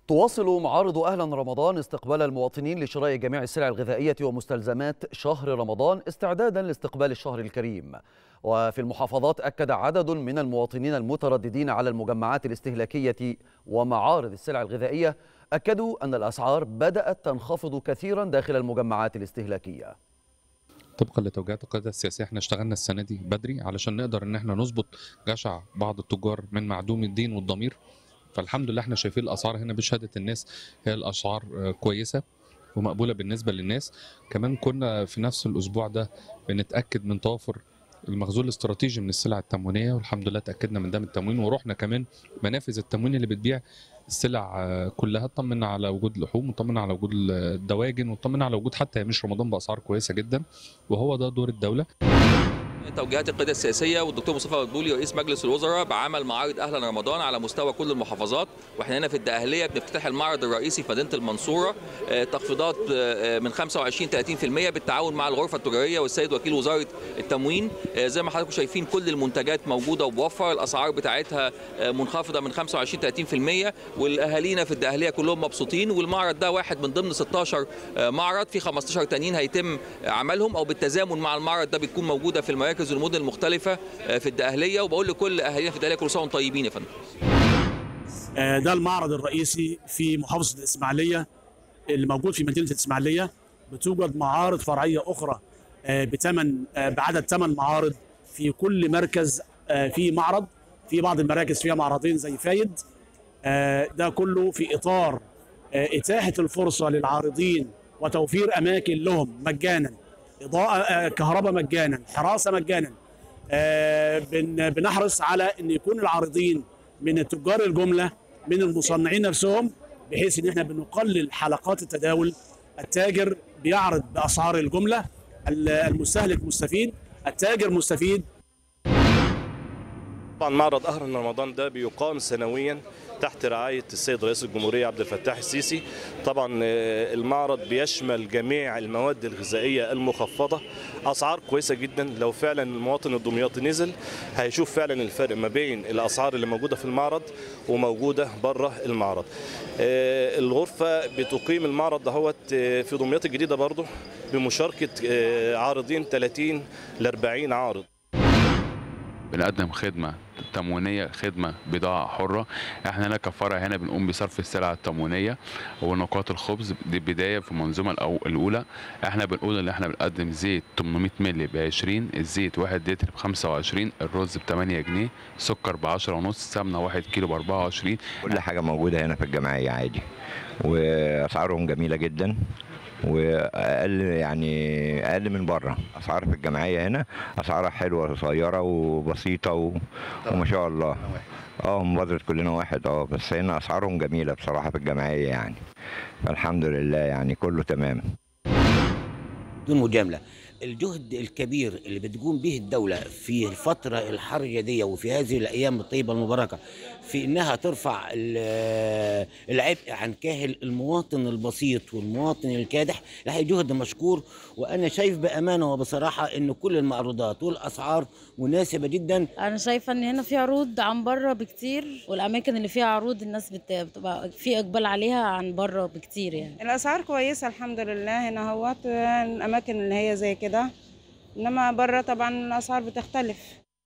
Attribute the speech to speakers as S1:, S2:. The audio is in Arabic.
S1: تواصل معارض أهلا رمضان استقبال المواطنين لشراء جميع السلع الغذائية ومستلزمات شهر رمضان استعدادا لاستقبال الشهر الكريم. وفي المحافظات أكد عدد من المواطنين المترددين على المجمعات الاستهلاكية ومعارض السلع الغذائية أكدوا أن الأسعار بدأت تنخفض كثيرا داخل المجمعات الاستهلاكية.
S2: طبقا لتوجيهات القيادة السياسية احنا اشتغلنا السنة دي بدري علشان نقدر ان احنا نظبط جشع بعض التجار من معدوم الدين والضمير. فالحمد لله احنا شايفين الاسعار هنا بشهاده الناس هي الاسعار كويسه ومقبوله بالنسبه للناس. كمان كنا في نفس الاسبوع ده بنتاكد من توافر المخزون الاستراتيجي من السلع التموينيه، والحمد لله تاكدنا من ده من التموين، ورحنا كمان منافذ التموين اللي بتبيع السلع كلها، اطمنا على وجود لحوم وطمنا على وجود الدواجن وطمنا على وجود حتى مش رمضان باسعار كويسه جدا، وهو ده دور الدوله.
S3: توجيهات القيادة السياسية والدكتور مصطفى مدبولي رئيس مجلس الوزراء بعمل معارض أهلا رمضان على مستوى كل المحافظات، واحنا هنا في الدقهلية بنفتتح المعرض الرئيسي في مدينة المنصورة، تخفيضات من 25 30% بالتعاون مع الغرفة التجارية والسيد وكيل وزارة التموين. زي ما حضراتكم شايفين كل المنتجات موجودة وبوفر، الأسعار بتاعتها منخفضة من 25 30%، والأهالينا في الدقهلية كلهم مبسوطين. والمعرض ده واحد من ضمن 16 معرض، في 15 تانيين هيتم عملهم أو بالتزامن مع المعرض ده بتكون موجودة في المراكز والمدن المختلفة في الدقهلية. وبقول لكل أهالينا في الدقهلية كل سنة وانتم طيبين يا فندم.
S4: ده المعرض الرئيسي في محافظة الإسماعيلية اللي موجود في مدينة الإسماعيلية. بتوجد معارض فرعية أخرى بعدد 8 معارض في كل مركز. في معرض، في بعض المراكز فيها معرضين زي فايد. ده كله في إطار إتاحة الفرصة للعارضين وتوفير أماكن لهم مجانا، إضاءة، كهرباء مجانا، حراسة مجانا. بنحرص على أن يكون العارضين من التجار الجملة من المصنعين نفسهم، بحيث أن احنا بنقلل حلقات التداول. التاجر بيعرض بأسعار الجملة، المستهلك مستفيد، التاجر مستفيد.
S5: طبعا معرض أهلا رمضان ده بيقام سنويا تحت رعاية السيد رئيس الجمهورية عبد الفتاح السيسي. طبعا المعرض بيشمل جميع المواد الغذائية المخفضة، أسعار كويسة جدا. لو فعلا المواطن الدمياطي نزل هيشوف فعلا الفرق ما بين الأسعار اللي موجودة في المعرض وموجودة بره المعرض. الغرفة بتقيم المعرض دهوت في دمياط الجديدة برضه بمشاركة عارضين 30 ل 40 عارض.
S6: بنقدم خدمة تموينية، خدمة بضاعة حرة. احنا هنا كفرع هنا بنقوم بصرف السلع التموينية ونقاط الخبز. دي بداية في المنظومة الأولى. احنا بنقول ان احنا بنقدم زيت 800 مللي ب20، الزيت 1 لتر ب25، الرز ب8 جنيه، سكر ب10.5، سمنة 1 كيلو ب24.
S7: كل حاجة موجودة هنا في الجمعية عادي، وأسعارهم جميلة جدا واقل، يعني اقل من بره. اسعار في الجمعيه هنا اسعارها حلوه وصغيره وبسيطه وما شاء الله. مبادره كلنا واحد. بس هنا اسعارهم جميله بصراحه في الجمعيه يعني. الحمد لله يعني كله تمام.
S8: بدون مجامله، الجهد الكبير اللي بتقوم به الدولة في الفترة الحرجة دي وفي هذه الأيام الطيبة المباركة في إنها ترفع العبء عن كاهل المواطن البسيط والمواطن الكادح، لا جهد مشكور. وأنا شايف بأمانة وبصراحة إن كل المعروضات والأسعار مناسبة جدا.
S9: أنا شايفة إن هنا في عروض عن بره بكتير، والأماكن اللي فيها عروض الناس بتبقى في إقبال عليها عن بره بكتير. يعني
S10: الأسعار كويسة الحمد لله هنا الأماكن اللي هي زي كده، إنما بره طبعا الأسعار بتختلف.